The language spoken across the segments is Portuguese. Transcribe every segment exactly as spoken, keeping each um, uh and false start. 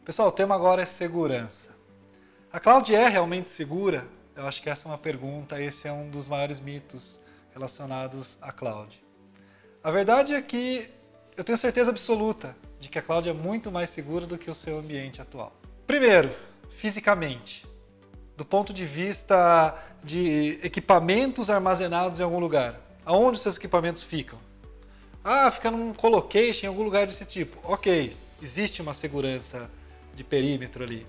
Pessoal, o tema agora é segurança. A cloud é realmente segura? Eu acho que essa é uma pergunta, esse é um dos maiores mitos relacionados à cloud. A verdade é que eu tenho certeza absoluta de que a cloud é muito mais segura do que o seu ambiente atual. Primeiro, fisicamente, do ponto de vista de equipamentos armazenados em algum lugar. Aonde os seus equipamentos ficam? Ah, fica num colocation em algum lugar desse tipo. Ok, existe uma segurança de perímetro ali,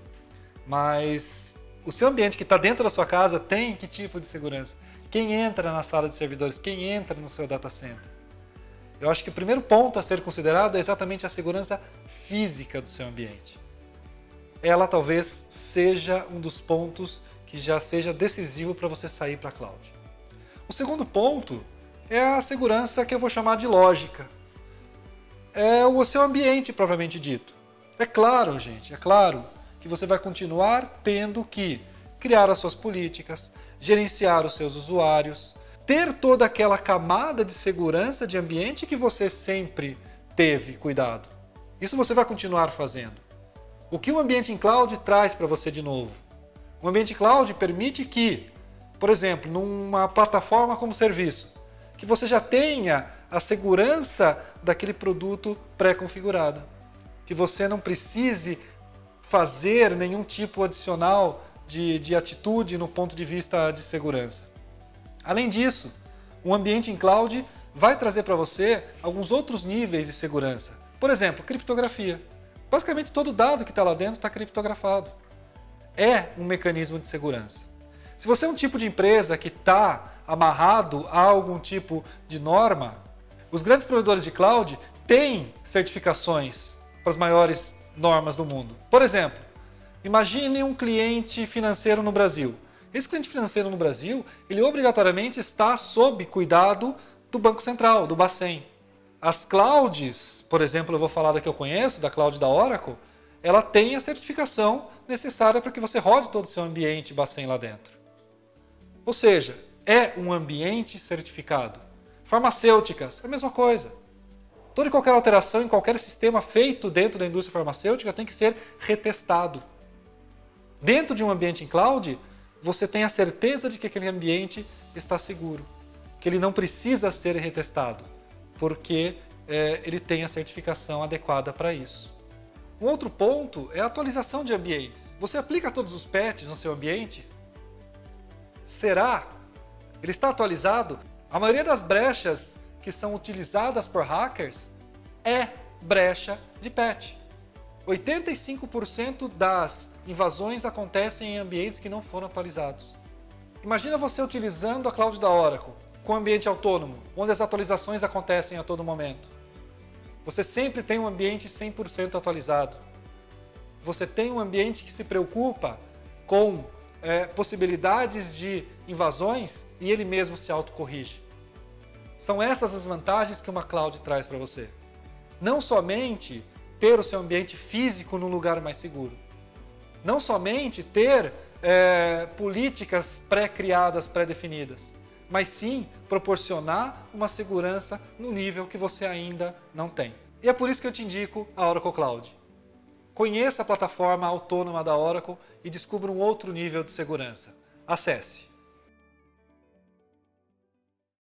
mas o seu ambiente que está dentro da sua casa tem que tipo de segurança? Quem entra na sala de servidores? Quem entra no seu data center? Eu acho que o primeiro ponto a ser considerado é exatamente a segurança física do seu ambiente. Ela talvez seja um dos pontos que já seja decisivo para você sair para a cloud. O segundo ponto é a segurança que eu vou chamar de lógica. É o seu ambiente propriamente dito. É claro, gente, é claro que você vai continuar tendo que criar as suas políticas, gerenciar os seus usuários, ter toda aquela camada de segurança de ambiente que você sempre teve cuidado. Isso você vai continuar fazendo. O que o ambiente em cloud traz para você de novo? O ambiente cloud permite que, por exemplo, numa plataforma como serviço, que você já tenha a segurança daquele produto pré-configurado. Que você não precise fazer nenhum tipo adicional de, de atitude no ponto de vista de segurança. Além disso, o ambiente em cloud vai trazer para você alguns outros níveis de segurança. Por exemplo, criptografia. Basicamente todo dado que está lá dentro está criptografado. É um mecanismo de segurança. Se você é um tipo de empresa que está amarrado a algum tipo de norma, os grandes provedores de cloud têm certificações para as maiores normas do mundo. Por exemplo, imagine um cliente financeiro no Brasil. Esse cliente financeiro no Brasil, ele obrigatoriamente está sob cuidado do Banco Central, do Bacen. As clouds, por exemplo, eu vou falar da que eu conheço, da cloud da Oracle, ela tem a certificação necessária para que você rode todo o seu ambiente Bacen lá dentro. Ou seja, é um ambiente certificado. Farmacêuticas, é a mesma coisa. Toda e qualquer alteração em qualquer sistema feito dentro da indústria farmacêutica tem que ser retestado. Dentro de um ambiente em cloud, você tem a certeza de que aquele ambiente está seguro, que ele não precisa ser retestado, porque é, ele tem a certificação adequada para isso. Um outro ponto é a atualização de ambientes. Você aplica todos os patches no seu ambiente? Será? Ele está atualizado? A maioria das brechas que são utilizadas por hackers é brecha de patch. oitenta e cinco por cento das invasões acontecem em ambientes que não foram atualizados. Imagina você utilizando a cloud da Oracle com ambiente autônomo, onde as atualizações acontecem a todo momento. Você sempre tem um ambiente cem por cento atualizado. Você tem um ambiente que se preocupa com é, possibilidades de invasões e ele mesmo se autocorrige. São essas as vantagens que uma cloud traz para você. Não somente ter o seu ambiente físico num lugar mais seguro. Não somente ter é, políticas pré-criadas, pré-definidas, mas sim proporcionar uma segurança no nível que você ainda não tem. E é por isso que eu te indico a Oracle Cloud. Conheça a plataforma autônoma da Oracle e descubra um outro nível de segurança. Acesse!